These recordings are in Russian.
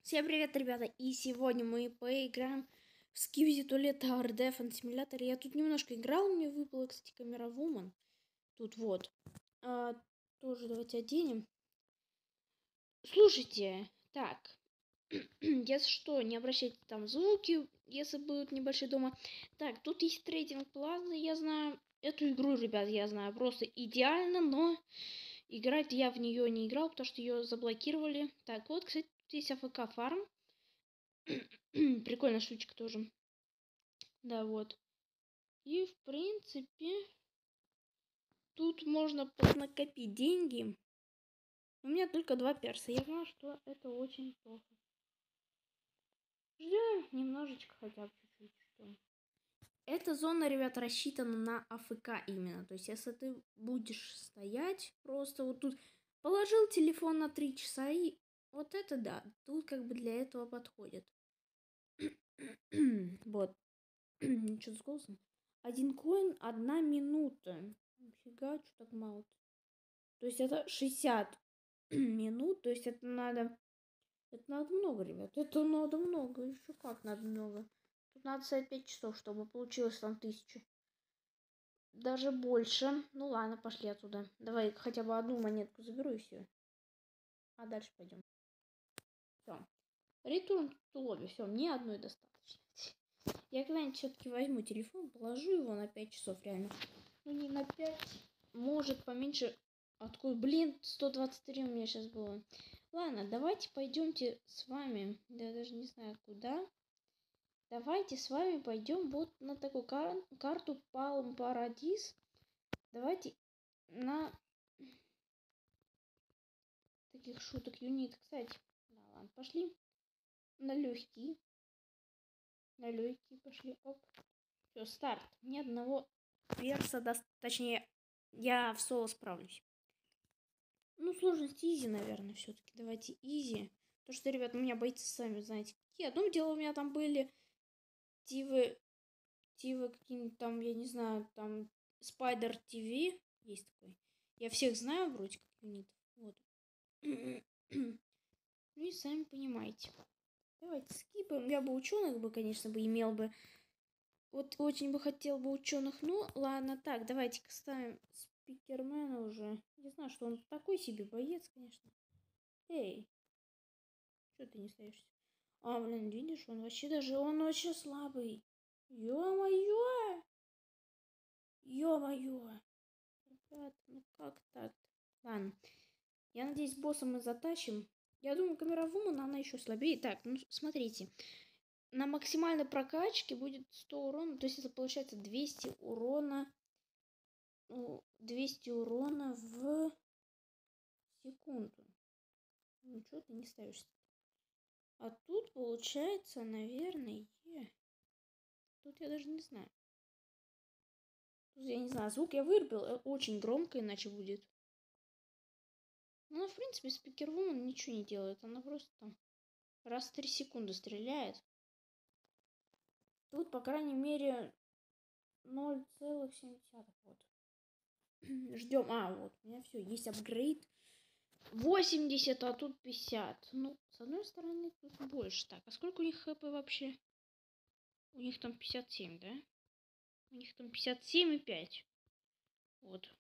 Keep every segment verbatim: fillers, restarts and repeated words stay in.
Всем привет, ребята! И сегодня мы поиграем в Skibidi Toilet Tower Defense Simulator. Я тут немножко играл, мне выпала, кстати, камера Woman. Тут вот. А, тоже давайте оденем. Слушайте, так. Если что, не обращайте там звуки, если будут небольшие дома. Так, тут есть трейдинг плаза, я знаю. Эту игру, ребят, я знаю просто идеально, но играть я в нее не играл, потому что ее заблокировали. Так, вот, кстати, тут есть АФК фарм. Прикольная штучка тоже. Да, вот. И, в принципе, тут можно поднакопить деньги. У меня только два перса. Я знаю, что это очень плохо. Ждем немножечко, хотя бы чуть-чуть. Что. Эта зона, ребят, рассчитана на АФК именно. То есть, если ты будешь стоять, просто вот тут положил телефон на три часа и... Вот это да. Тут как бы для этого подходит. Вот. Что с голосом? Один коин, одна минута. Фига, что так мало -то. То есть это шестьдесят минут. То есть это надо... Это надо много, ребят. Это надо много. Еще как надо много. Тут надо сорок пять часов, чтобы получилось там тысяча. Даже больше. Ну ладно, пошли оттуда. Давай хотя бы одну монетку заберу и все. А дальше пойдем. Все. Return to lobby. Все, мне одной достаточно. Я когда-нибудь все-таки возьму телефон, положу его на пять часов реально. Ну не на пять, может поменьше. Откуда, блин, сто двадцать три у меня сейчас было. Ладно, давайте пойдемте с вами. Я даже не знаю куда. Давайте с вами пойдем вот на такую кар карту Palm Paradise. Давайте на таких шуток юнит. Кстати, да, ладно, пошли на легкий. На легкий пошли. Оп. Все, старт. Ни одного перса, даст... точнее, я в соло справлюсь. Ну, сложность изи, наверное, все-таки. Давайте изи. Потому что, ребят, у меня бойцы сами, знаете, какие. Одно дело, у меня там были тивы, тивы какие-нибудь там, я не знаю, там Spider ти ви есть такой. Я всех знаю вроде как юнитов. Вот. Ну и сами понимаете. Давайте скипаем. Я бы ученых бы, конечно, бы имел бы. Вот очень бы хотел бы ученых. Ну, ладно, так, давайте-ка ставим спикермена уже. Не знаю, что он такой себе боец, конечно. Эй, что ты не стоишься? А, блин, видишь, он вообще даже, он вообще слабый. Ё-моё! Ё-моё! Ребята, ну как так-то? Ладно, я надеюсь, босса мы затащим. Я думаю, камера Вумен, она еще слабее. Так, ну смотрите. На максимальной прокачке будет сто урона. То есть это получается двести урона. Ну, двести урона в секунду. Ну, что ты не ставишься? А тут получается, наверное, тут я даже не знаю. Тут я не знаю, звук я вырубил, очень громко, иначе будет. Ну, в принципе, спикервумен ничего не делает, она просто там раз в три секунды стреляет. Тут, по крайней мере, ноль целых семь десятых. Вот. Ждем. А, вот, у меня все, есть апгрейд. восемьдесят, а тут пятьдесят. Ну, с одной стороны, тут больше. Так, а сколько у них хп вообще? У них там пятьдесят семь, да? У них там пятьдесят семь и пять. Вот.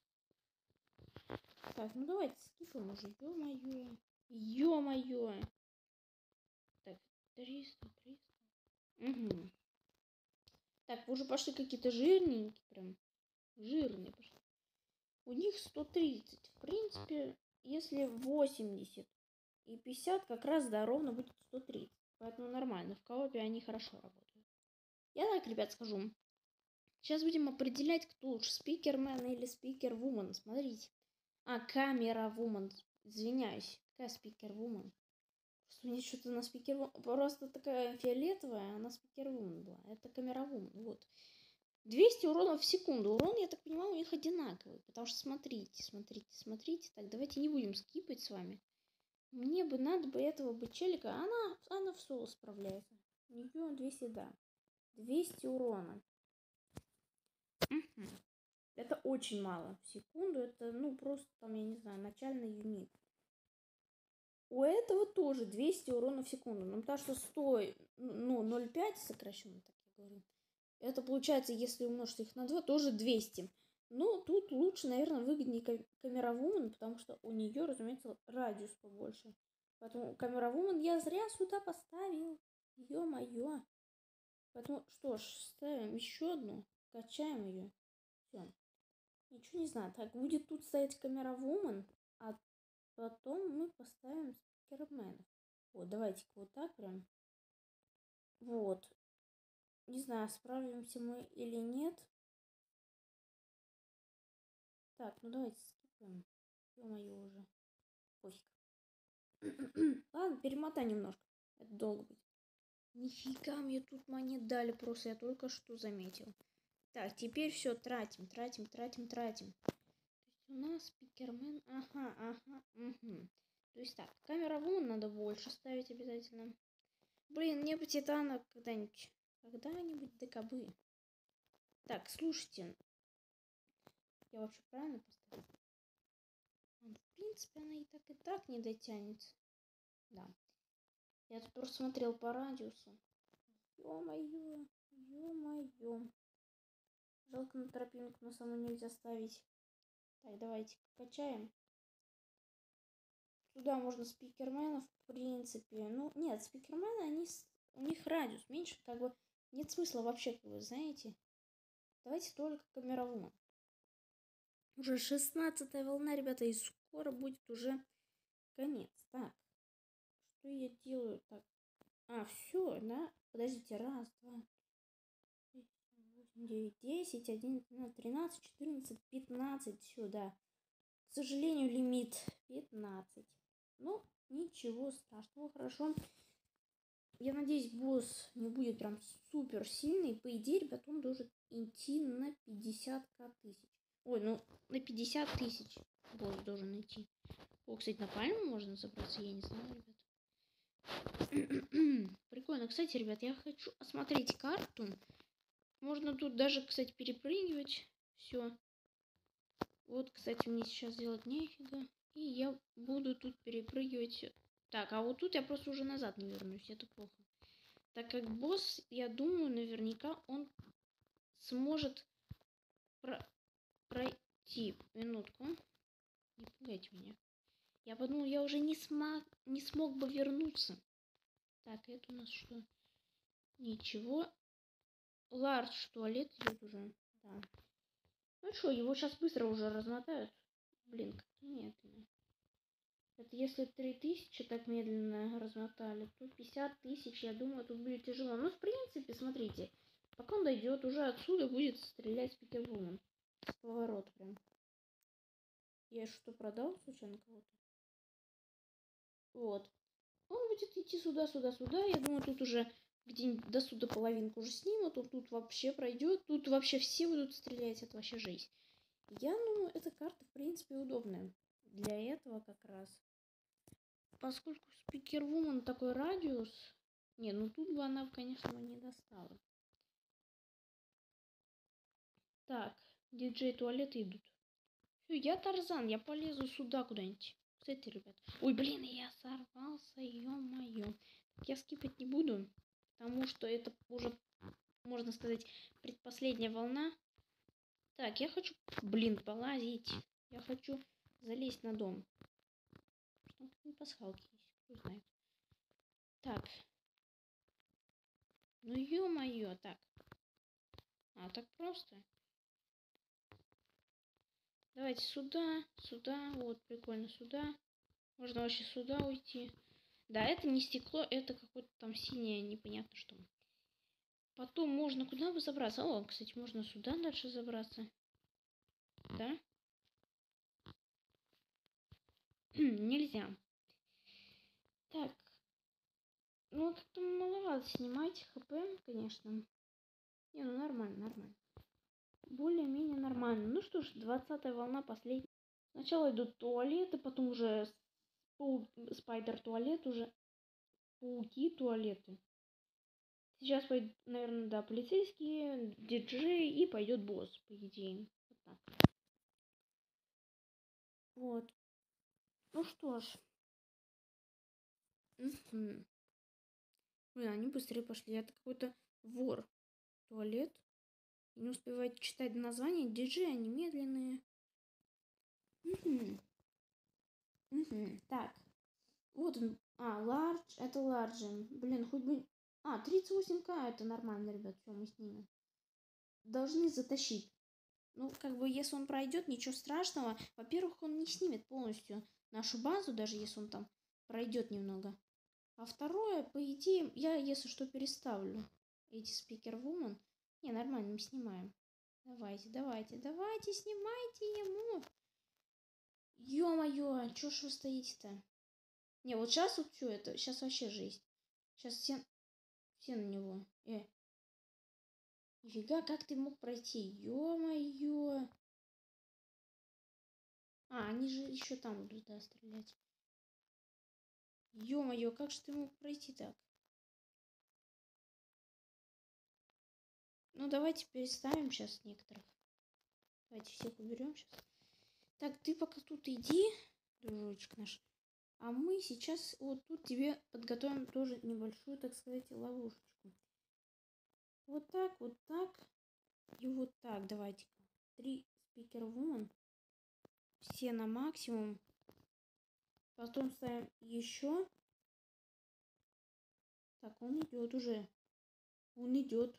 Так, ну давайте скипаем уже. Ё-моё. Ё-моё. Так, триста, триста. Угу. Так, вы уже пошли какие-то жирненькие прям. Жирные пошли. У них сто тридцать. В принципе, если восемьдесят и пятьдесят, как раз да, ровно будет сто тридцать. Поэтому нормально. В коопе они хорошо работают. Я так, ребят, скажу. Сейчас будем определять, кто лучше, спикермен или спикер-вумен. Смотрите. А, камера-вумен. Извиняюсь. Какая спикер-вумен? Просто у меня что-то на спикер... Просто такая фиолетовая, а на спикер-вумен была. Это камера-вумен. Вот. двести уронов в секунду. Урон, я так понимаю, у них одинаковый. Потому что смотрите, смотрите, смотрите. Так, давайте не будем скипать с вами. Мне бы надо бы этого бы челика. Она, она в соло справляется. У нее двести, да. двести урона. Угу. Это очень мало в секунду. Это, ну, просто там, я не знаю, начальный юнит. У этого тоже двести урона в секунду. Ну, потому что сто, ну, ноль целых пять сокращенно, так я говорю. Это получается, если умножить их на два, тоже двести. Но тут лучше, наверное, выгоднее камеравумен, потому что у нее, разумеется, радиус побольше. Поэтому камеравумен я зря сюда поставил. Ё-моё. Поэтому, что ж, ставим еще одну. Качаем ее. Все. Ничего не знаю. Так, будет тут стоять камеравумен, а потом мы поставим спикерменов. Вот, давайте-ка вот так прям. Вот. Не знаю, справимся мы или нет. Так, ну давайте скипаем. Ё-моё уже. Пофиг. Ладно, перемотай немножко. Это долго будет. Нифига мне тут монет дали, просто я только что заметил. Так, теперь все тратим, тратим, тратим, тратим. То есть у нас спикермен. Ага, ага, угу. То есть так, камера вон надо больше ставить обязательно. Блин, мне бы титана когда-нибудь. Когда-нибудь докобы. Так, слушайте. Я вообще правильно поставила? В принципе, она и так, и так не дотянется. Да. Я тут просто смотрел по радиусу. Ё-моё, ё-моё. Жалко, на тропинку на саму нельзя ставить. Так, давайте качаем. Сюда можно спикерменов, в принципе. Ну, нет, спикермены, они, у них радиус меньше, как бы нет смысла вообще, как вы знаете. Давайте только камеравумен. Уже шестнадцатая волна, ребята, и скоро будет уже конец. Так, что я делаю? Так, а, все, да? Подождите, раз, два, три, восемь, девять, десять, одиннадцать, двенадцать, тринадцать, четырнадцать, пятнадцать. Сюда. К сожалению, лимит пятнадцать. Ну, ничего страшного, хорошо. Я надеюсь, босс не будет прям супер сильный. По идее, ребят, он должен идти на пятьдесят тысяч. Ой, ну на пятьдесят тысяч босс должен идти. О, кстати, на пальму можно забраться, я не знаю, ребят. Прикольно. Кстати, ребят, я хочу осмотреть карту. Можно тут даже, кстати, перепрыгивать. Все. Вот, кстати, мне сейчас делать нефига. И я буду тут перепрыгивать. Так, а вот тут я просто уже назад не вернусь. Это плохо. Так как босс, я думаю, наверняка он сможет про пройти. Минутку. Не пугайте меня. Я подумал, я уже не, смог, не смог бы вернуться. Так, это у нас что? Ничего. Ларж туалет идет уже. Да. Ну что, его сейчас быстро уже размотают. Блин, как-то медленно. Это если три тысячи так медленно размотали, то пятьдесят тысяч, я думаю, тут будет тяжело. Ну, в принципе, смотрите, пока он дойдет, уже отсюда будет стрелять спикервумен. С поворота прям. Я что, продал случайно кого-то? Вот. Он будет идти сюда, сюда, сюда. Я думаю, тут уже где-нибудь до сюда половинку уже снимут. Он тут вообще пройдет. Тут вообще все будут стрелять. Это вообще жизнь. Я думаю, эта карта, в принципе, удобная. Для этого как раз. Поскольку спикервумен такой радиус... Не, ну тут бы она, конечно, не достала. Так, диджей-туалеты идут. Все, я Тарзан, я полезу сюда куда-нибудь. Кстати, ребят. Ой, блин, я сорвался, ё-моё. Я скипать не буду, потому что это уже, можно сказать, предпоследняя волна. Так, я хочу, блин, полазить. Я хочу залезть на дом. Что там пасхалки есть, кто знает. Так. Ну, ё-моё, так. А, так просто. Давайте сюда, сюда, вот, прикольно, сюда. Можно вообще сюда уйти. Да, это не стекло, это какое-то там синее, непонятно что. Потом можно куда бы забраться? О, кстати, можно сюда дальше забраться. Да? Нельзя. Так. Ну, как-то маловато снимать хп, конечно. Не, ну нормально, нормально. Более-менее нормально. Ну что ж, двадцатая волна последняя. Сначала идут туалеты, потом уже спайдер туалет, уже пауки туалеты. Сейчас пойдут, наверное, да, полицейские, диджей и пойдет босс, по идее. Вот так. Вот. Ну что ж. Угу. Блин, они быстрее пошли. Это какой-то вор. Туалет. Не успевает читать название. Диджеи, они медленные. Угу. Угу. Так. Вот он. А, лардж. Это ларджи. Блин, хоть бы... А, тридцать восемь ка. Это нормально, ребят. Все, мы снимем. Должны затащить. Ну, как бы, если он пройдет, ничего страшного. Во-первых, он не снимет полностью нашу базу, даже если он там пройдет немного. А второе, по идее, я, если что, переставлю эти спикер-вумен. Не, нормально, мы снимаем. Давайте, давайте, давайте, снимайте ему. Ё-моё, чё ж вы стоите-то? Не, вот сейчас вот все это, сейчас вообще жесть. Сейчас все, все на него. Э. Нифига, как ты мог пройти? Ё-моё. А, они же еще там будут, да, стрелять. Ё-моё, как же ты мог пройти так? Ну, давайте переставим сейчас некоторых. Давайте всех уберем сейчас. Так, ты пока тут иди, дружочек наш. А мы сейчас вот тут тебе подготовим тоже небольшую, так сказать, ловушечку. Вот так, вот так. И вот так, давайте. Три спикер-вумен. Все на максимум. Потом ставим еще. Так, он идет уже. Он идет.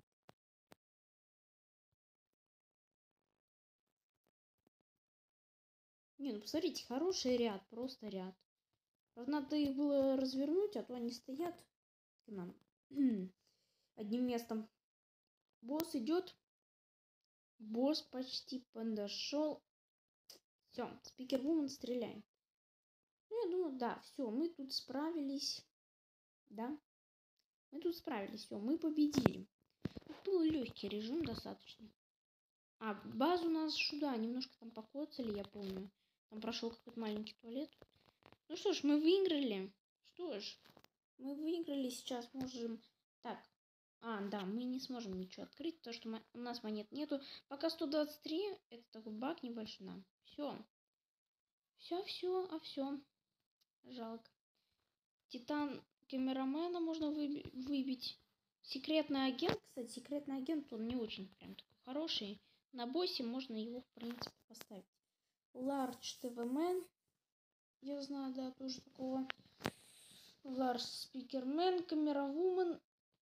Не, ну посмотрите, хороший ряд, просто ряд. Правда, надо их было развернуть, а то они стоят к нам одним местом. Босс идет. Босс почти подошел. Все, спикер-вумен, стреляем. Ну, я думаю, да, все, мы тут справились. Да, мы тут справились, все, мы победили. Был легкий режим достаточно. А, базу у нас сюда немножко там покоцали, я помню. Там прошел какой-то маленький туалет. Ну что ж, мы выиграли. Что ж, мы выиграли, сейчас можем... Так, а, да, мы не сможем ничего открыть, потому что мы... у нас монет нету. Пока сто двадцать три, это такой баг небольшой, да. Все. Все, все, а все. Жалко. Титан камерамена можно выби- выбить. Секретный агент, кстати, секретный агент, он не очень прям такой хороший. На боссе можно его, в принципе, поставить. Large ти ви Man. Я знаю, да, тоже такого. Large Speaker Man, Camera Woman.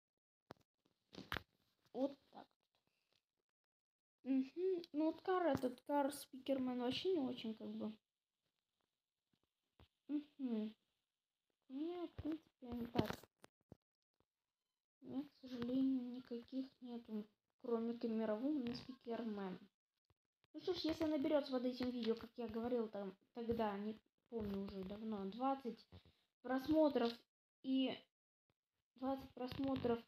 Вот так. Угу. Ну вот кар этот, кар Speaker Man вообще не очень как бы. Угу. Не, в принципе, так. У меня, к сожалению, никаких нету, кроме Camera Woman и Speaker Man. Ну что ж, если наберется под этим видео, как я говорил там тогда, не помню уже давно, двадцать просмотров и двадцать просмотров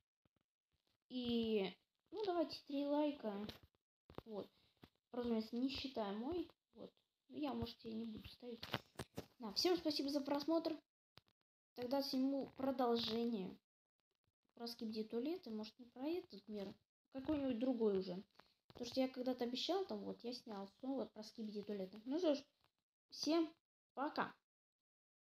и, ну давайте три лайка, вот, разумеется, не считая мой, вот, я, может, и не буду ставить. Да, всем спасибо за просмотр, тогда сниму продолжение про Skibidi Toilet, может не про этот мир, а какой-нибудь другой уже. Потому что я когда-то обещал, там вот, я снял снова про Skibidi Toilet. Ну что ж, всем пока!